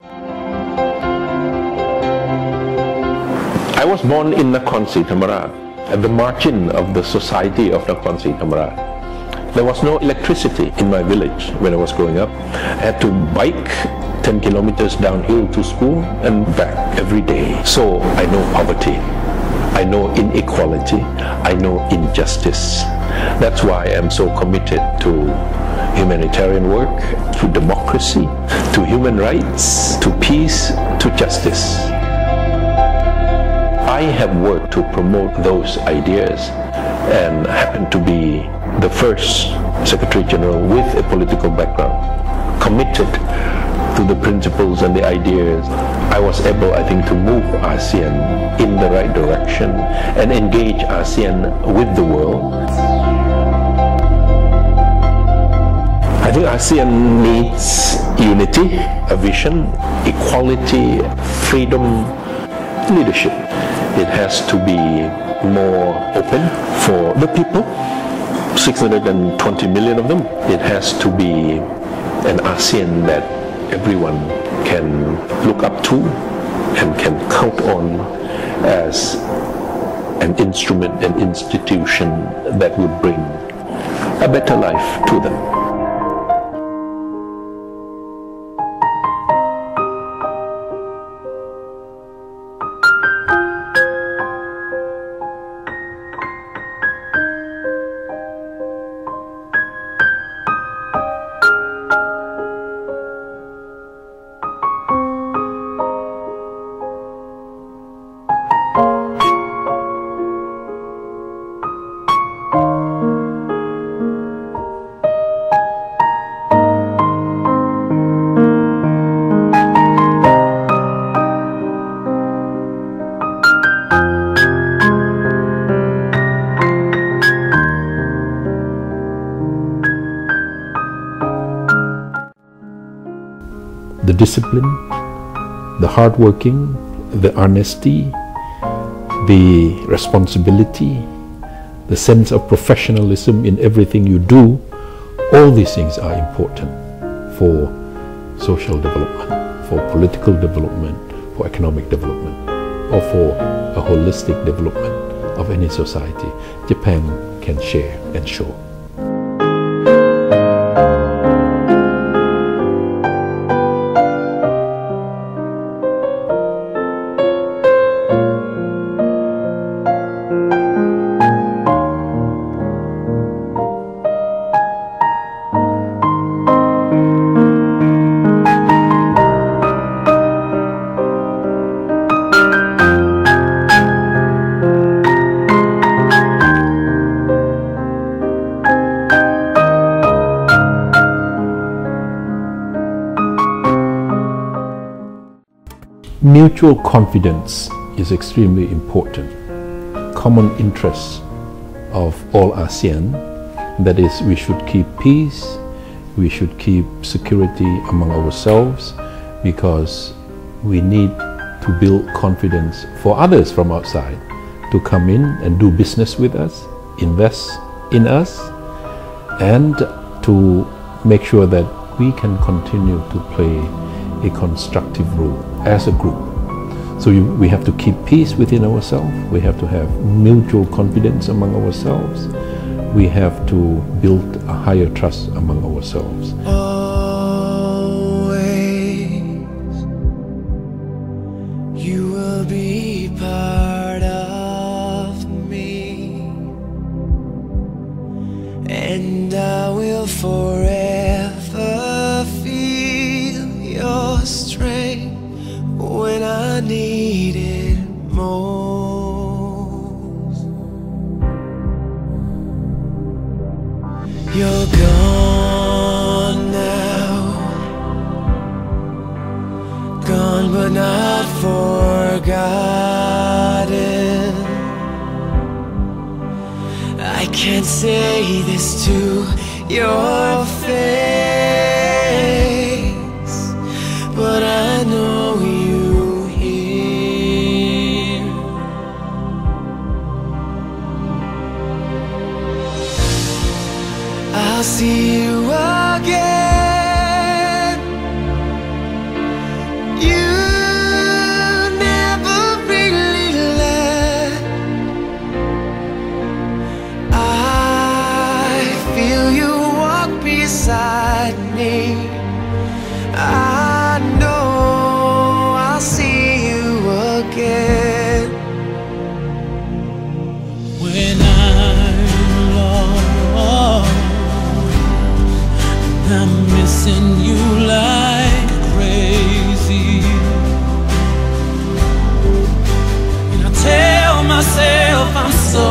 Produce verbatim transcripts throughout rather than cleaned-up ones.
I was born in Nakhon Si Thammarat, at the margin of the society of Nakhon Si Thammarat. There was no electricity in my village when I was growing up. I had to bike ten kilometers downhill to school and back every day. So I know poverty, I know inequality, I know injustice. That's why I'm so committed to humanitarian work, to democracy, to human rights, to peace, to justice. I have worked to promote those ideas and happen to be the first Secretary General with a political background, committed to the principles and the ideas. I was able, I think, to move ASEAN in the right direction and engage ASEAN with the world. I think ASEAN needs unity, a vision, equality, freedom, leadership. It has to be more open for the people, six hundred twenty million of them. It has to be an ASEAN that everyone can look up to and can count on as an instrument, an institution that would bring a better life to them. The discipline, the hard working, the honesty, the responsibility, the sense of professionalism in everything you do, all these things are important for social development, for political development, for economic development, or for a holistic development of any society. Japan can share and show. Mutual confidence is extremely important. Common interests of all ASEAN, that is, we should keep peace, we should keep security among ourselves, because we need to build confidence for others from outside to come in and do business with us, invest in us, and to make sure that we can continue to play a constructive role as a group. So you, we have to keep peace within ourselves, we have to have mutual confidence among ourselves, we have to build a higher trust among ourselves. Always, you will be part of me, and I will forever feel your strength when I need it most. You're gone now, gone but not forgotten. I can't say this to your face, but I know you hear. I'll see you again. like me. I know I'll see you again. When I'm lost, I'm missing you like crazy, and I tell myself I'm so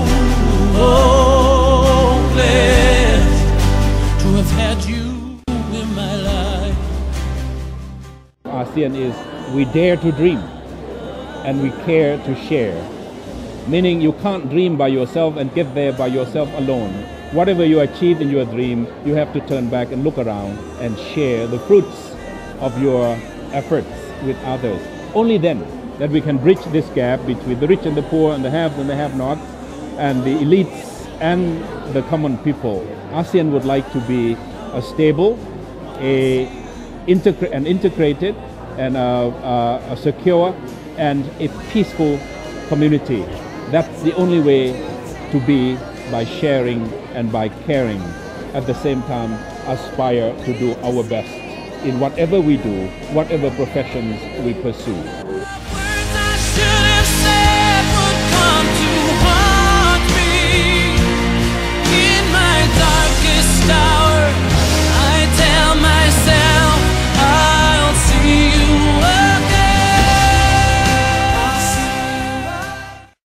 blessed to have had you in my life. ASEAN is we dare to dream and we care to share. Meaning you can't dream by yourself and get there by yourself alone. Whatever you achieve in your dream, you have to turn back and look around and share the fruits of your efforts with others. Only then that we can bridge this gap between the rich and the poor and the haves and the have-nots and the elites and the common people. ASEAN would like to be a stable, a integra an integrated, and a, a, a secure and a peaceful community. That's the only way to be, by sharing and by caring. At the same time, aspire to do our best in whatever we do, whatever professions we pursue.